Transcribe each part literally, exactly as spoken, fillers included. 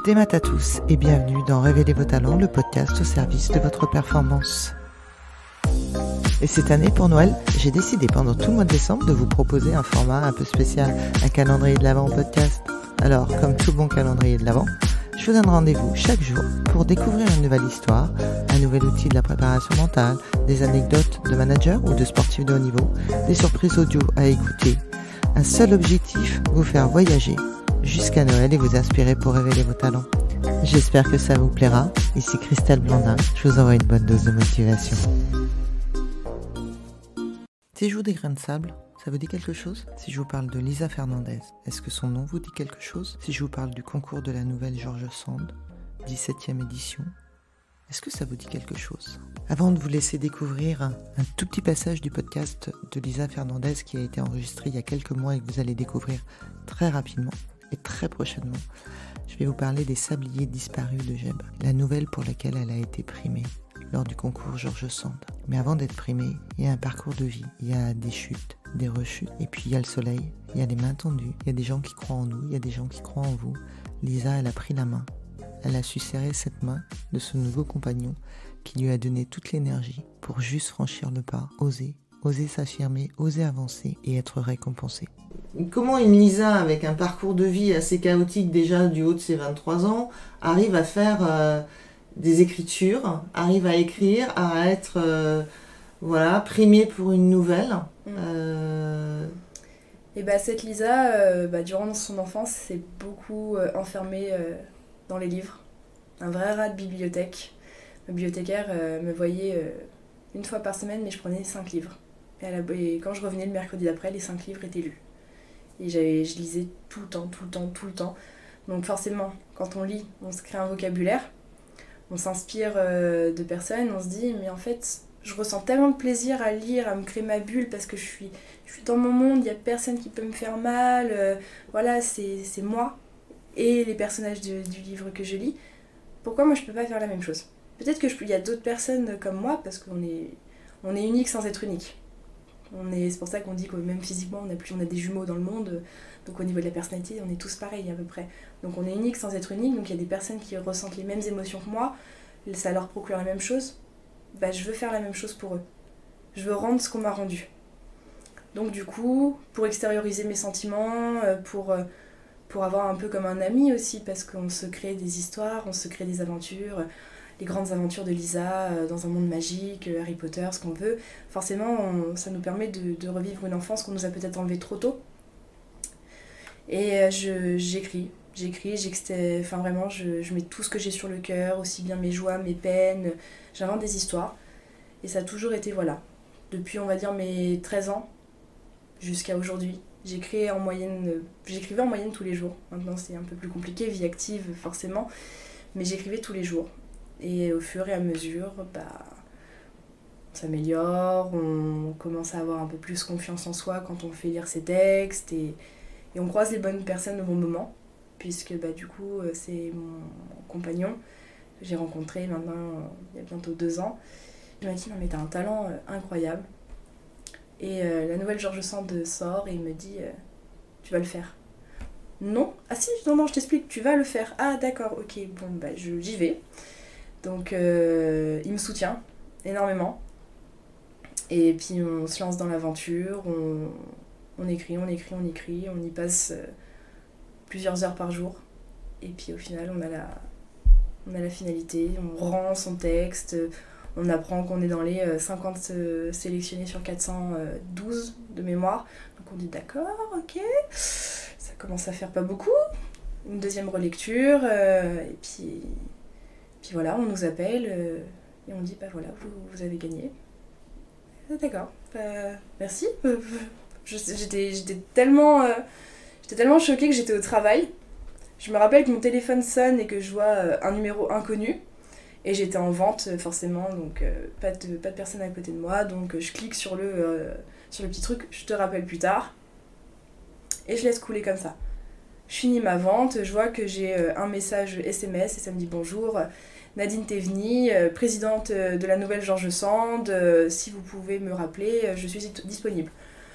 Des maths à tous et bienvenue dans Révéler vos talents, le podcast au service de votre performance. Et cette année, pour Noël, j'ai décidé pendant tout le mois de décembre de vous proposer un format un peu spécial, un calendrier de l'Avent en podcast. Alors, comme tout bon calendrier de l'Avent, je vous donne rendez-vous chaque jour pour découvrir une nouvelle histoire, un nouvel outil de la préparation mentale, des anecdotes de managers ou de sportifs de haut niveau, des surprises audio à écouter. Un seul objectif, vous faire voyager jusqu'à Noël et vous inspirer pour révéler vos talents. J'espère que ça vous plaira. Ici Christelle Blandin, je vous envoie une bonne dose de motivation. Si je vous dis grain de sable, ça vous dit quelque chose? Si je vous parle de Lisa Fernandez, est-ce que son nom vous dit quelque chose? Si je vous parle du concours de la nouvelle George Sand, dix-septième édition, est-ce que ça vous dit quelque chose? Avant de vous laisser découvrir un, un tout petit passage du podcast de Lisa Fernandez qui a été enregistré il y a quelques mois et que vous allez découvrir très rapidement et très prochainement, je vais vous parler des sabliers disparus de Geb, la nouvelle pour laquelle elle a été primée lors du concours George Sand. Mais avant d'être primée, il y a un parcours de vie, il y a des chutes, des rechutes, et puis il y a le soleil, il y a les mains tendues, il y a des gens qui croient en nous, il y a des gens qui croient en vous. Lisa, elle a pris la main, elle a su serrer cette main de ce nouveau compagnon qui lui a donné toute l'énergie pour juste franchir le pas, oser, oser s'affirmer, oser avancer et être récompensée. Comment une Lisa, avec un parcours de vie assez chaotique déjà du haut de ses vingt-trois ans, arrive à faire euh, des écritures, arrive à écrire, à être euh, voilà, primée pour une nouvelle mmh. euh... Et bah cette Lisa, euh, bah, durant son enfance, s'est beaucoup euh, enfermée euh, dans les livres. Un vrai rat de bibliothèque. Ma bibliothécaire euh, me voyait euh, une fois par semaine, mais je prenais cinq livres. Et, à la, et quand je revenais le mercredi d'après, les cinq livres étaient lus. Et j'avais, je lisais tout le temps, tout le temps, tout le temps. Donc forcément, quand on lit, on se crée un vocabulaire, on s'inspire euh, de personnes, on se dit, mais en fait, je ressens tellement de plaisir à lire, à me créer ma bulle, parce que je suis, je suis dans mon monde, il n'y a personne qui peut me faire mal, euh, voilà, c'est, c'est moi et les personnages de, du livre que je lis. Pourquoi moi je peux pas faire la même chose? Peut-être que je, il y a d'autres personnes comme moi, parce qu'on est, on est unique sans être unique. On est, c'est pour ça qu'on dit que même physiquement, on a, plus, on a des jumeaux dans le monde, donc au niveau de la personnalité, on est tous pareils à peu près. Donc on est unique sans être unique, donc il y a des personnes qui ressentent les mêmes émotions que moi, ça leur procure la même chose, bah je veux faire la même chose pour eux. Je veux rendre ce qu'on m'a rendu. Donc du coup, pour extérioriser mes sentiments, pour, pour avoir un peu comme un ami aussi, parce qu'on se crée des histoires, on se crée des aventures, les grandes aventures de Lisa dans un monde magique, Harry Potter, ce qu'on veut. Forcément, on, ça nous permet de, de revivre une enfance qu'on nous a peut-être enlevée trop tôt. Et je, j'écris, j'écris, j'extais, enfin vraiment, je, je mets tout ce que j'ai sur le cœur, aussi bien mes joies, mes peines, j'invente des histoires. Et ça a toujours été, voilà, depuis on va dire mes treize ans jusqu'à aujourd'hui. J'écris en moyenne, j'écrivais en moyenne tous les jours. Maintenant c'est un peu plus compliqué, vie active forcément, mais j'écrivais tous les jours. Et au fur et à mesure, bah, on s'améliore, on commence à avoir un peu plus confiance en soi quand on fait lire ses textes et, et on croise les bonnes personnes au bon moment, puisque bah, du coup c'est mon compagnon que j'ai rencontré maintenant il y a bientôt deux ans. Il m'a dit non mais t'as un talent euh, incroyable. Et euh, la nouvelle George Sand sort et il me dit euh, tu vas le faire. Non, ah si, non non je t'explique, tu vas le faire. Ah d'accord, ok, bon bah je, j'y vais. Donc euh, il me soutient énormément. Et puis on se lance dans l'aventure, on, on écrit, on écrit, on écrit, on y passe euh, plusieurs heures par jour. Et puis au final on a la, on a la finalité, on rend son texte, on apprend qu'on est dans les cinquante sélectionnés sur quatre cent douze de mémoire. Donc on dit d'accord, ok, ça commence à faire pas beaucoup. Une deuxième relecture, euh, et puis... Puis voilà, on nous appelle euh, et on dit bah voilà, vous, vous avez gagné. Ah, d'accord, bah, merci. Je, j'étais, j'étais, tellement, euh, j'étais tellement choquée que j'étais au travail. Je me rappelle que mon téléphone sonne et que je vois euh, un numéro inconnu. Et j'étais en vente forcément, donc euh, pas, de, pas de personne à côté de moi. Donc euh, je clique sur le, euh, sur le petit truc, je te rappelle plus tard. Et je laisse couler comme ça. Je finis ma vente, je vois que j'ai euh, un message S M S et ça me dit bonjour. Nadine Théveny, euh, présidente de la nouvelle George Sand, euh, si vous pouvez me rappeler, euh, je suis disponible.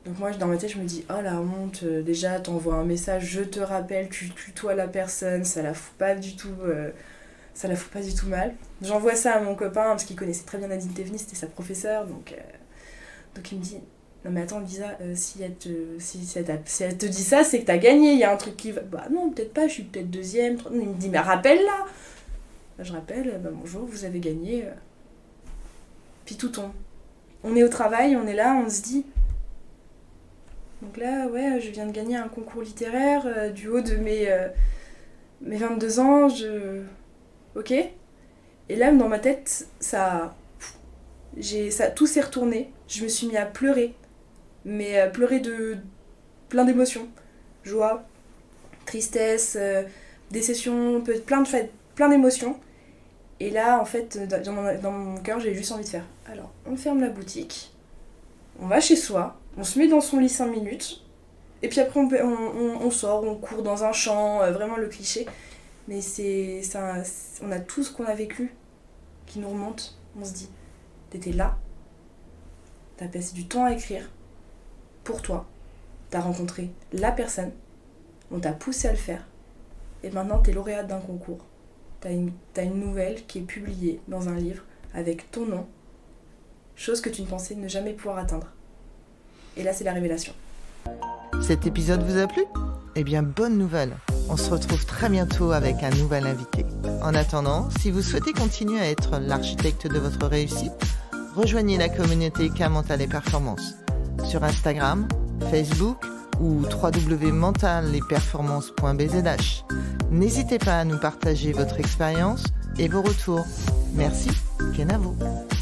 Donc moi, dans ma tête, je me dis, oh la honte, euh, déjà, t'envoies un message, je te rappelle, tu tutoies la personne, ça la fout pas du tout, euh, ça la fout pas du tout mal. J'envoie ça à mon copain, parce qu'il connaissait très bien Nadine Théveny, c'était sa professeure, donc, euh, donc il me dit, non mais attends Lisa, euh, si, elle te, si, si, elle si elle te dit ça, c'est que t'as gagné, il y a un truc qui va... Bah non, peut-être pas, je suis peut-être deuxième, troisième. Il me dit, mais rappelle-la. Bah, je rappelle, bah bonjour, vous avez gagné. Puis tout tombe. On est au travail, on est là, on se dit... Donc là, ouais, je viens de gagner un concours littéraire euh, du haut de mes, euh, mes vingt-deux ans, je... Ok. Et là, dans ma tête, ça... J'ai, ça tout s'est retourné. Je me suis mis à pleurer. Mais euh, pleurer de... plein d'émotions. Joie, tristesse, euh, déception, plein, de, plein d'émotions. Et là, en fait, dans mon, dans mon cœur, j'ai juste envie de faire. Alors, on ferme la boutique, on va chez soi, on se met dans son lit cinq minutes, et puis après on, peut, on, on, on sort, on court dans un champ, euh, vraiment le cliché. Mais c'est, ça, on a tout ce qu'on a vécu qui nous remonte. On se dit, t'étais là, t'as passé du temps à écrire pour toi, t'as rencontré la personne, on t'a poussé à le faire, et maintenant t'es lauréate d'un concours. T'as une, t'as une nouvelle qui est publiée dans un livre avec ton nom, chose que tu ne pensais ne jamais pouvoir atteindre. Et là, c'est la révélation. Cet épisode vous a plu ? Eh bien, bonne nouvelle. On se retrouve très bientôt avec un nouvel invité. En attendant, si vous souhaitez continuer à être l'architecte de votre réussite, rejoignez la communauté K Mental et Performance sur Instagram, Facebook ou w w w point mental et performance point b z h. N'hésitez pas à nous partager votre expérience et vos retours. Merci, Kenavo.